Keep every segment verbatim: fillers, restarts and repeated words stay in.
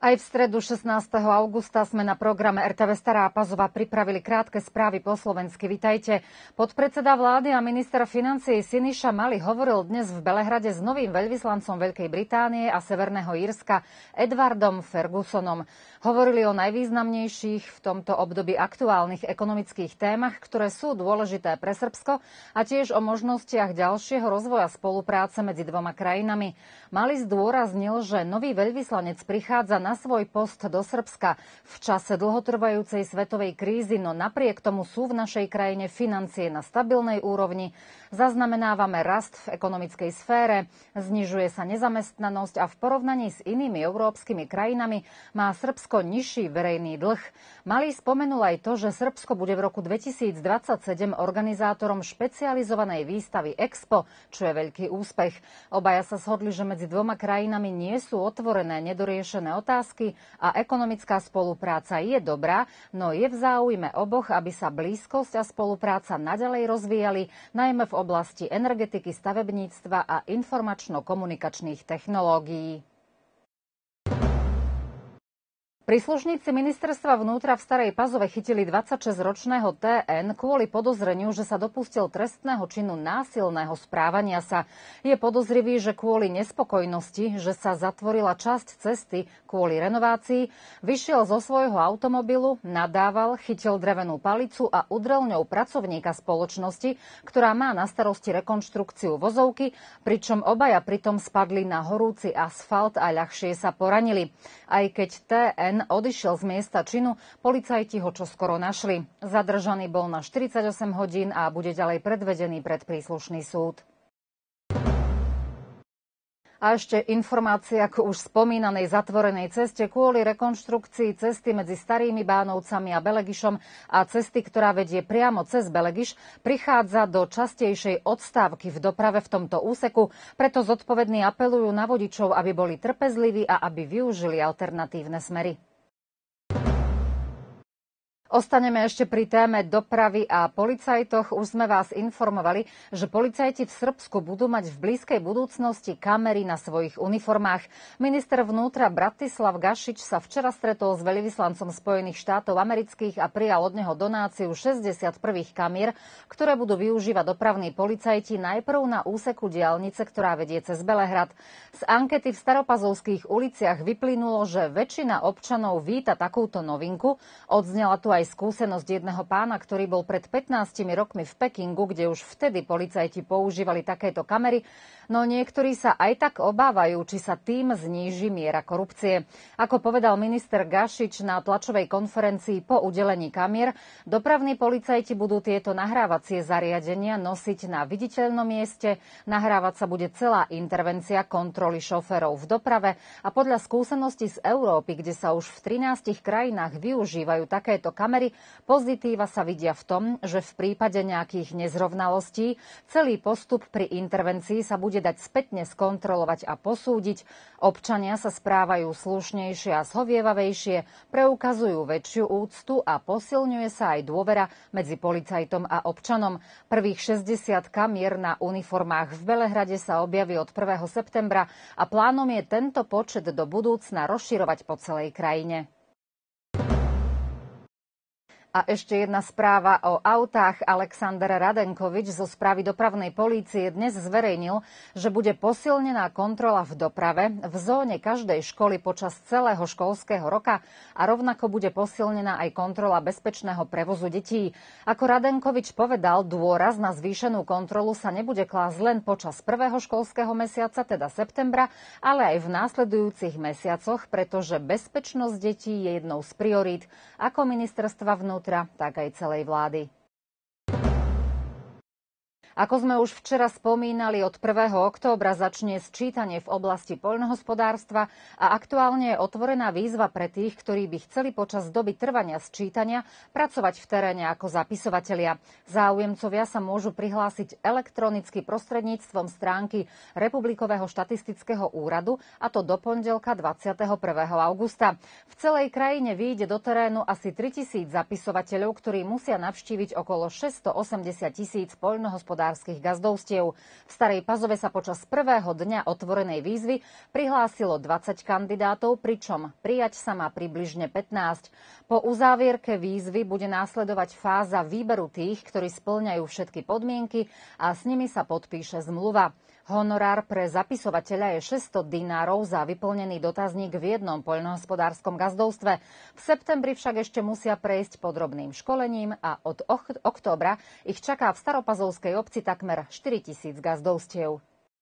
Aj v stredu šestnásteho augusta sme na programe er té vé Stará Pazova pripravili krátke správy po slovensky. Vitajte. Podpredseda vlády a minister financií Siniša Mali hovoril dnes v Belehrade s novým veľvyslancom Veľkej Británie a Severného Írska Edwardom Fergusonom. Hovorili o najvýznamnejších v tomto období aktuálnych ekonomických témach, ktoré sú dôležité pre Srbsko, a tiež o možnostiach ďalšieho rozvoja spolupráce medzi dvoma krajinami. Mali zdôraznil, že nový veľvyslanec prichádza na svoj post do Srbska v čase dlhotrvajúcej svetovej krízy, no napriek tomu sú v našej krajine financie na stabilnej úrovni. Zaznamenávame rast v ekonomickej sfére, znižuje sa nezamestnanosť a v porovnaní s inými európskymi krajinami má Srbsko nižší verejný dlh. Mali spomenul aj to, že Srbsko bude v roku dvetisícdvadsaťsedem organizátorom špecializovanej výstavy Expo, čo je veľký úspech. Obaja sa shodli, že medzi dvoma krajinami nie sú otvorené nedoriešené otázky a ekonomická spolupráca je dobrá, no je v záujme oboch, aby sa blízkosť a spolupráca naďalej rozvíjali, najmä v oblasti energetiky, stavebníctva a informačno-komunikačných technológií. Príslušníci ministerstva vnútra v Starej Pazove chytili dvadsaťšesťročného té en kvôli podozreniu, že sa dopustil trestného činu násilného správania sa. Je podozrivý, že kvôli nespokojnosti, že sa zatvorila časť cesty kvôli renovácii, vyšiel zo svojho automobilu, nadával, chytil drevenú palicu a udrel ňou pracovníka spoločnosti, ktorá má na starosti rekonštrukciu vozovky, pričom obaja pritom spadli na horúci asfalt a ľahšie sa poranili. Aj keď té en odišiel z miesta činu, policajti ho čoskoro našli. Zadržaný bol na štyridsaťosem hodín a bude ďalej predvedený pred príslušný súd. A ešte informácia k už spomínanej zatvorenej ceste kvôli rekonštrukcii cesty medzi Starými Bánovcami a Belegišom a cesty, ktorá vedie priamo cez Belegiš, prichádza do častejšej odstávky v doprave v tomto úseku, preto zodpovední apelujú na vodičov, aby boli trpezliví a aby využili alternatívne smery. Ostaneme ešte pri téme dopravy a policajtoch. Už sme vás informovali, že policajti v Srbsku budú mať v blízkej budúcnosti kamery na svojich uniformách. Minister vnútra Bratislav Gašič sa včera stretol s veľvyslancom Spojených štátov amerických a prijal od neho donáciu šesťdesiat prvých kamier, ktoré budú využívať dopravní policajti najprv na úseku diaľnice, ktorá vedie cez Belehrad. Z ankety v staropazovských uliciach vyplynulo, že väčšina občanov víta takúto novinku. Odznela tu aj skúsenosť jedného pána, ktorý bol pred pätnástimi rokmi v Pekingu, kde už vtedy policajti používali takéto kamery, no niektorí sa aj tak obávajú, či sa tým zníži miera korupcie. Ako povedal minister Gašič na tlačovej konferencii po udelení kamier, dopravní policajti budú tieto nahrávacie zariadenia nosiť na viditeľnom mieste, nahrávať sa bude celá intervencia kontroly šoférov v doprave a podľa skúseností z Európy, kde sa už v trinástich krajinách využívajú takéto kamery, pozitíva sa vidia v tom, že v prípade nejakých nezrovnalostí celý postup pri intervencii sa bude dať spätne skontrolovať a posúdiť. Občania sa správajú slušnejšie a zhovievavejšie, preukazujú väčšiu úctu a posilňuje sa aj dôvera medzi policajtom a občanom. Prvých šesťdesiat kamier na uniformách v Belehrade sa objaví od prvého septembra a plánom je tento počet do budúcna rozširovať po celej krajine. A ešte jedna správa o autách. Alexander Radenkovič zo správy dopravnej polície dnes zverejnil, že bude posilnená kontrola v doprave v zóne každej školy počas celého školského roka a rovnako bude posilnená aj kontrola bezpečného prevozu detí. Ako Radenkovič povedal, dôraz na zvýšenú kontrolu sa nebude klásť len počas prvého školského mesiaca, teda septembra, ale aj v následujúcich mesiacoch, pretože bezpečnosť detí je jednou z priorít ako ministerstva vnútra, tak aj celej vlády. Ako sme už včera spomínali, od prvého októbra začne sčítanie v oblasti poľnohospodárstva a aktuálne je otvorená výzva pre tých, ktorí by chceli počas doby trvania sčítania pracovať v teréne ako zapisovatelia. Záujemcovia sa môžu prihlásiť elektronicky prostredníctvom stránky Republikového štatistického úradu, a to do pondelka dvadsiateho prvého augusta. V celej krajine vyjde do terénu asi tritisíc zapisovateľov, ktorí musia navštíviť okolo šesťstoosemdesiat tisíc poľnohospodárskych poľnohospodárskych gazdovstiev. V Starej Pazove sa počas prvého dňa otvorenej výzvy prihlásilo dvadsať kandidátov, pričom prijať sa má približne pätnásť. Po uzávierke výzvy bude následovať fáza výberu tých, ktorí spĺňajú všetky podmienky a s nimi sa podpíše zmluva. Honorár pre zapisovateľa je šesťsto dinárov za vyplnený dotazník v jednom poľnohospodárskom gazdovstve. V septembri však ešte musia prejsť podrobným školením a od ok- októbra ich čaká v Staropazovskej obci takmer štyritisíc gazdovstiev.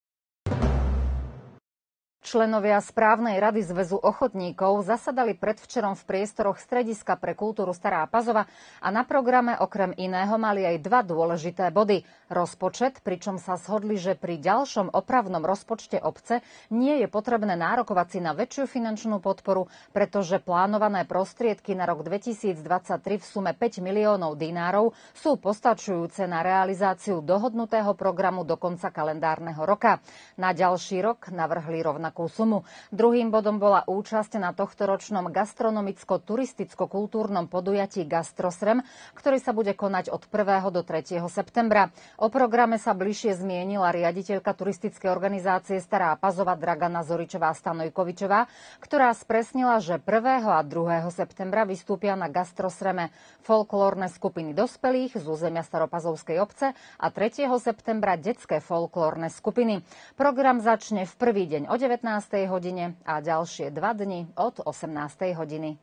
Členovia správnej rady Zväzu ochotníkov zasadali predvčerom v priestoroch Strediska pre kultúru Stará Pazova a na programe okrem iného mali aj dva dôležité body. Rozpočet, pričom sa shodli, že pri ďalšom opravnom rozpočte obce nie je potrebné nárokovať si na väčšiu finančnú podporu, pretože plánované prostriedky na rok dvetisícdvadsaťtri v sume päť miliónov dinárov sú postačujúce na realizáciu dohodnutého programu do konca kalendárneho roka. Na ďalší rok navrhli rovnakú sumu. Druhým bodom bola účasť na tohtoročnom gastronomicko-turisticko-kultúrnom podujatí Gastrosrem, ktorý sa bude konať od prvého do tretieho septembra. O programe sa bližšie zmienila riaditeľka turistickej organizácie Stará Pazova Dragana Zoričová-Stanojkovičová, ktorá spresnila, že prvého a druhého septembra vystúpia na Gastrosreme folklórne skupiny dospelých z územia Staropazovskej obce a tretieho septembra detské folklórne skupiny. Program začne v prvý deň o devätnástej hodine a ďalšie dva dni od osemnástej hodiny.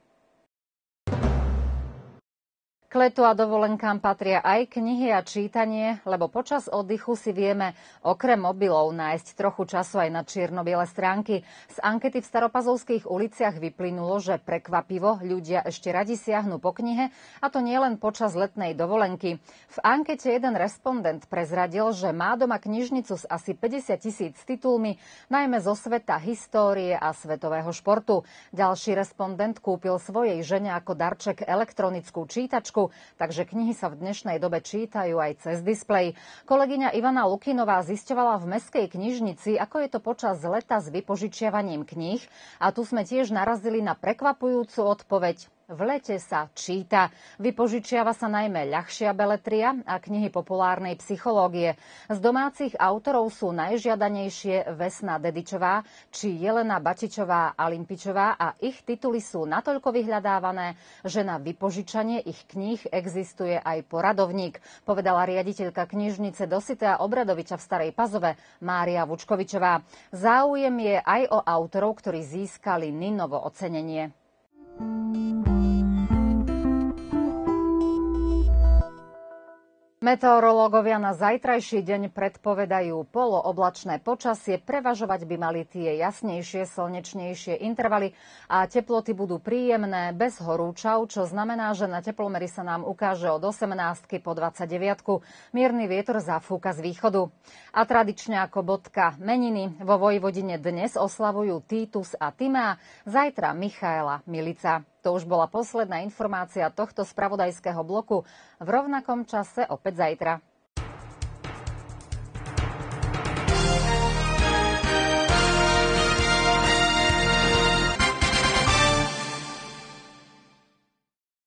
K letu a dovolenkám patria aj knihy a čítanie, lebo počas oddychu si vieme okrem mobilov nájsť trochu času aj na čierno-biele stránky. Z ankety v staropazovských uliciach vyplynulo, že prekvapivo ľudia ešte radi siahnu po knihe, a to nielen počas letnej dovolenky. V ankete jeden respondent prezradil, že má doma knižnicu s asi päťdesiat tisíc titulmi, najmä zo sveta histórie a svetového športu. Ďalší respondent kúpil svojej žene ako darček elektronickú čítačku, takže knihy sa v dnešnej dobe čítajú aj cez displej. Kolegyňa Ivana Lukinová zisťovala v mestskej knižnici, ako je to počas leta s vypožičiavaním kníh, a tu sme tiež narazili na prekvapujúcu odpoveď. V lete sa číta. Vypožičiava sa najmä ľahšia beletria a knihy populárnej psychológie. Z domácich autorov sú najžiadanejšie Vesna Dedičová či Jelena Batičová Alimpičová a ich tituly sú natoľko vyhľadávané, že na vypožičanie ich kníh existuje aj poradovník, povedala riaditeľka knižnice Dositea Obradoviča v Starej Pazove Mária Vučkovičová. Záujem je aj o autorov, ktorí získali Ninovo ocenenie. Meteorológovia na zajtrajší deň predpovedajú polooblačné počasie, prevažovať by mali tie jasnejšie, slnečnejšie intervaly a teploty budú príjemné, bez horúčav, čo znamená, že na teplomeri sa nám ukáže od osemnástky po dvadsaťdeviatku. Mierny vietor zafúka z východu. A tradične ako bodka meniny vo Vojvodine dnes oslavujú Titus a Timea, zajtra Michaela Milica. To už bola posledná informácia tohto spravodajského bloku. V rovnakom čase opäť zajtra.